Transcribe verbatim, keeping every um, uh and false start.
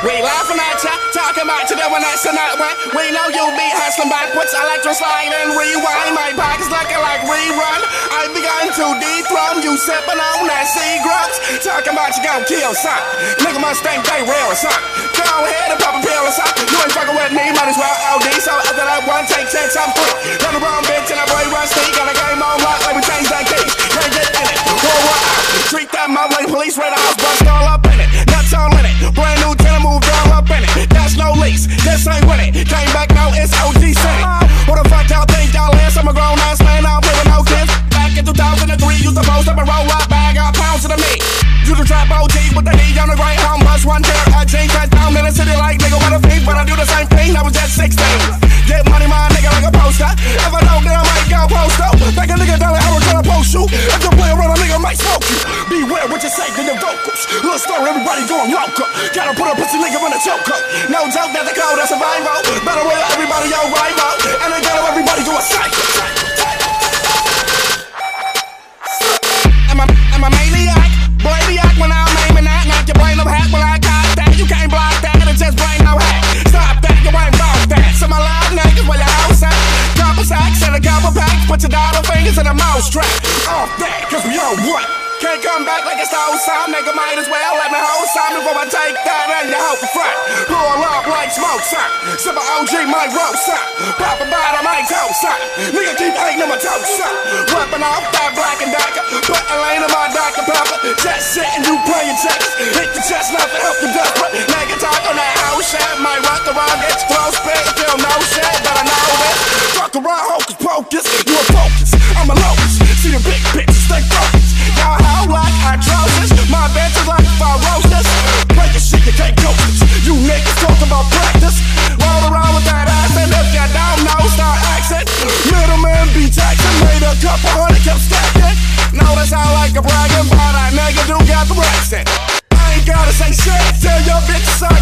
We laughing at ya, talking about you doing this and that way. We know you be hustling backwards, electro slide and rewind. My pockets looking like rerun. I begun to dethrone you, sipping on that Seagrams. Talking about you gon' kill something. Nigga must think they real or something. Go ahead and pop a pill or something. You ain't fucking with me, might as well O D. So after that one, take ten, I'm free. Run the wrong bitch and that boy rusty. Got a game on lock, let me change that key. Can't get in it, whoa, whoa. Treat that mouth like police, raid the house, bust all up in it. Nuts all in it, brand new tenant, moved all up in it. That's no lease, this ain't with it. Came back now, it's O G City. Who the fuck y'all think y'all is? I'm a grown ass man, I don't play with no kids. Back in two thousand three, used to post up and roll up, bag up pounds to the meat. You the trap O G with the heat on the great home bus. One pair of jeans, cut down in the city like nigga, what a feet. But I do the same thing, I was just sixteen. Get money, my nigga, like a poster. If I don't, then I might go post up. Make a nigga down like I was trying to post you. If you play around, a nigga might smoke you. Beware what you say to your vocals. Little story, everybody going local. Gotta put a pussy nigga in a choker. No joke, that's the code of survival. Better way everybody your rival. And then gotta everybody go a psycho. Am I, am I maniac? Brainiac when I'm aiming that. Knock your brain up hack when I got that. You can't block that, and it just brain no hack. Stop that, you ain't about that. Some of my loud niggas where your house at. Couple sacks and a couple packs. Put your dollar fingers in a mouse trap. Off that, cause we on what? Can't come back like it's the whole time. Nigga might as well let me hold some before I take that and you hope for front. Pull up like smoke, son. Sip a O G, my roast, son. Pop a bottom, I ain't toast, son. Nigga keep hating on my toast, son. Whipping off that black and darker. Put a lane in my Doctor Pepper. Just sitting, you playing checks. Hit the chest, not to help the dust. Nigga talk on that house shit. Might rock around, get throw spit. Feel no shit, but I know this. Fuck around, hocus pocus. You a focus, I'm a locus. See the big picture, stay focused. Y'all how like atrocious. My bench is like ferocious. Play your shit, you can't coach this. You niggas talk about practice. Roll around with that ass, and if you don't know, start accent. Middleman be taxing, made a couple hundred, kept stacking. Know that sound like a bragging, but that nigga do got the accent. I ain't gotta say shit, tell your bitch to suck